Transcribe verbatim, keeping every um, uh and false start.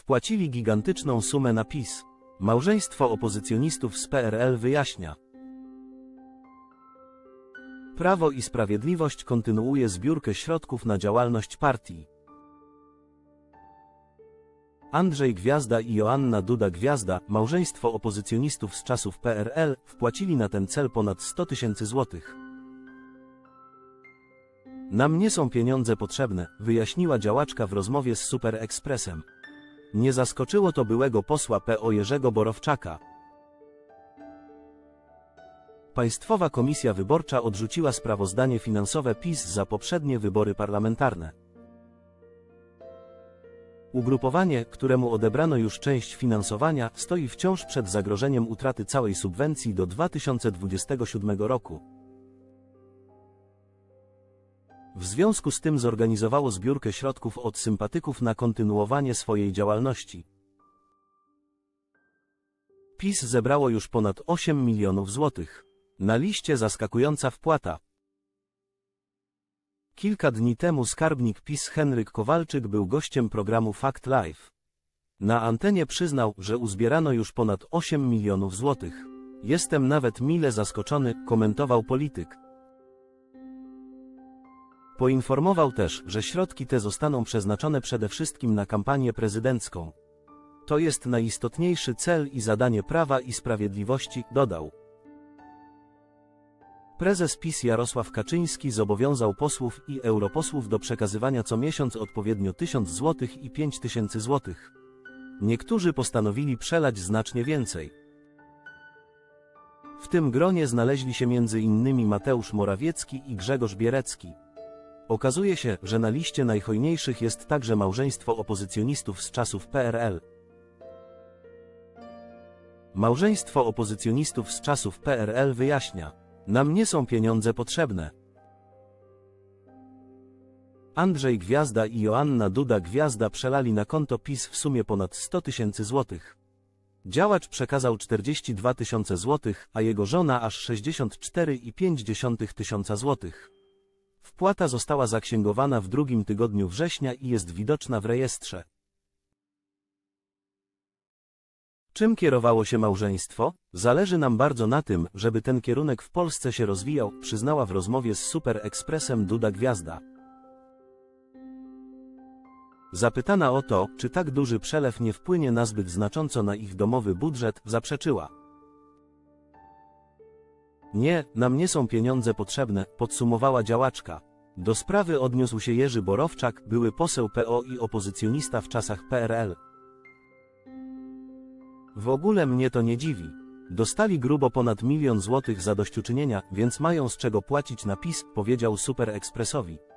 Wpłacili gigantyczną sumę na PiS. Małżeństwo opozycjonistów z P R L wyjaśnia. Prawo i Sprawiedliwość kontynuuje zbiórkę środków na działalność partii. Andrzej Gwiazda i Joanna Duda-Gwiazda, małżeństwo opozycjonistów z czasów P R L, wpłacili na ten cel ponad sto tysięcy złotych. Nam nie są pieniądze potrzebne, wyjaśniła działaczka w rozmowie z Super Expressem. Nie zaskoczyło to byłego posła P O Jerzego Borowczaka. Państwowa Komisja Wyborcza odrzuciła sprawozdanie finansowe PiS za poprzednie wybory parlamentarne. Ugrupowanie, któremu odebrano już część finansowania, stoi wciąż przed zagrożeniem utraty całej subwencji do dwa tysiące dwudziestego siódmego roku. W związku z tym zorganizowało zbiórkę środków od sympatyków na kontynuowanie swojej działalności. PiS zebrało już ponad osiem milionów złotych. Na liście zaskakująca wpłata. Kilka dni temu skarbnik PiS Henryk Kowalczyk był gościem programu Fakt Live. Na antenie przyznał, że uzbierano już ponad osiem milionów złotych. Jestem nawet mile zaskoczony, komentował polityk. Poinformował też, że środki te zostaną przeznaczone przede wszystkim na kampanię prezydencką. To jest najistotniejszy cel i zadanie Prawa i Sprawiedliwości, dodał. Prezes PiS Jarosław Kaczyński zobowiązał posłów i europosłów do przekazywania co miesiąc odpowiednio tysiąc złotych i pięć tysięcy złotych. Niektórzy postanowili przelać znacznie więcej. W tym gronie znaleźli się między innymi Mateusz Morawiecki i Grzegorz Bierecki. Okazuje się, że na liście najhojniejszych jest także małżeństwo opozycjonistów z czasów P R L. Małżeństwo opozycjonistów z czasów P R L wyjaśnia. Nam nie są pieniądze potrzebne. Andrzej Gwiazda i Joanna Duda-Gwiazda przelali na konto PiS w sumie ponad sto tysięcy złotych. Działacz przekazał czterdzieści dwa tysiące złotych, a jego żona aż sześćdziesiąt cztery i pięć dziesiątych tysiąca złotych. Wpłata została zaksięgowana w drugim tygodniu września i jest widoczna w rejestrze. Czym kierowało się małżeństwo? Zależy nam bardzo na tym, żeby ten kierunek w Polsce się rozwijał, przyznała w rozmowie z Super Expressem Duda-Gwiazda. Zapytana o to, czy tak duży przelew nie wpłynie nazbyt znacząco na ich domowy budżet, zaprzeczyła. Nie, nam nie są pieniądze potrzebne, podsumowała działaczka. Do sprawy odniósł się Jerzy Borowczak, były poseł P O i opozycjonista w czasach P R L. W ogóle mnie to nie dziwi. Dostali grubo ponad milion złotych zadośćuczynienia, więc mają z czego płacić na PiS, powiedział Super Expressowi.